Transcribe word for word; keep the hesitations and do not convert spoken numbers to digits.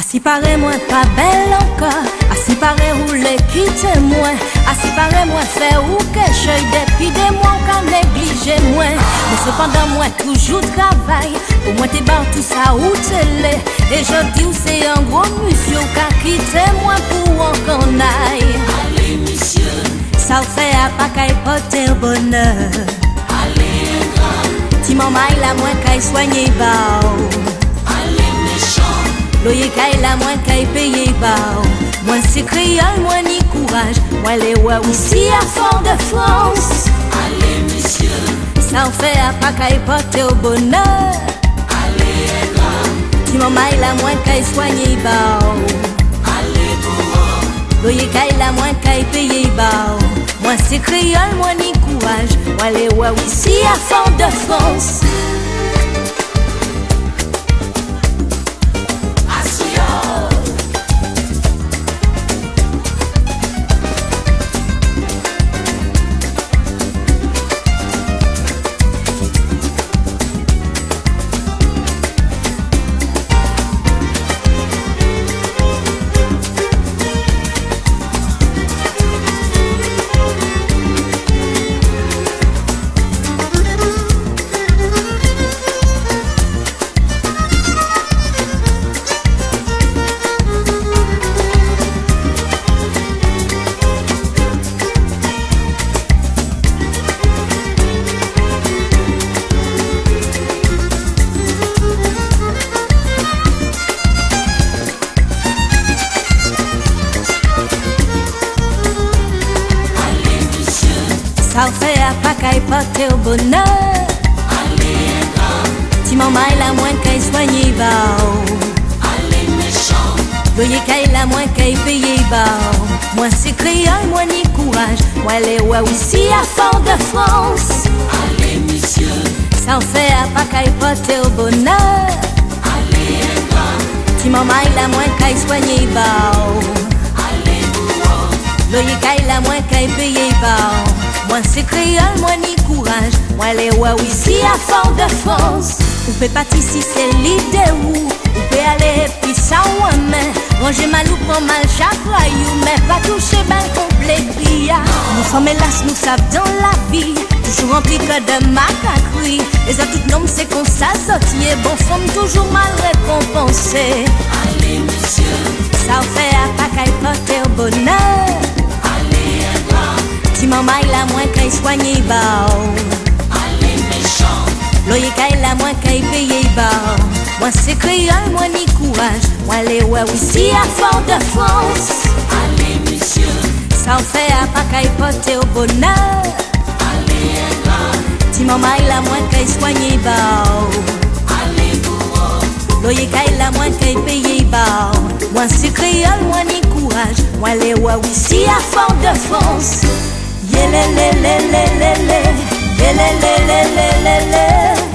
Assis paraît moi pas belle encore, assis paraît rouler quitte moi, assis paraît moi faire ou que j'aille depuis des mois qu'à négliger moi. Mais cependant moi toujours travail, pour moi t'es barre tout ça ou télé. Et je dis c'est un gros monsieur qu'a quitté moi pour en qu'on aille. Allez monsieur, ça fait à pas qu'à porter le bonheur. allez grand, Ti maman il a moins qu'à soigner bao. allez méchant, Loyer qu'à la moins qu'à payer bao. Moi c'est créole, moi ni courage. Moi les ouais aussi à Fort-de-France. allez monsieur, Ça en fait à pas qu'à porter au bonheur. allez grand, Ti maman il a moins qu'à soigner bao. allez bourreau, Loyer qu'à la moins qu'à payer bao. Moi c'est créole, moi ni courage. Moi les ouais aussi à Fort-de-France. Ça fait à pas qu'à porter au bonheur. allez grand, Ti maman il a moins qu'à soigner bao. allez méchant, Loyer qu'à la moins qu'à payer bao. Moi c'est créole, moi ni courage. Moi les ouais aussi à Fort-de-France. allez monsieur, Ça fait à pas qu'à porter au bonheur. allez grand, Ti maman il a moins qu'à soigner bao. allez bourreau, Loyer qu'à la moins qu'à payer bao. Moi c'est créole, moi ni courage. Moi les ouais ici à Fort-de-France. Ou peut pas ici c'est l'idée où ou peut aller puis ça ou mais ranger mal ou prend mal chaque royou. Mais pas toucher ben complet bia. Nous sommes hélas nous savons dans la vie. Toujours rempli que de macaquerie. Les autres tout noms c'est qu'on s'associe. Bon femme toujours mal récompensé. allez monsieur, Ça fait à pas qu'à porter au bonheur. allez grand, Ti maman il a moins qu'à soigner bao. allez méchant, Loyer qu'à la moins qu'à payer bao. Moi c'est créole, moi ni courage. Moi les ouais aussi à Fort-de-France. allez monsieur, Ça en fait à pas qu'à porter au bonheur. allez grand, Ti maman il a moins qu'à soigner bao. allez bourreau, Loyer qu'à la moins qu'à payer bao. Moi c'est créole, moi ni courage. Moi les ouais aussi à Fort-de-France. Yelelelelelele, yelelelelelele.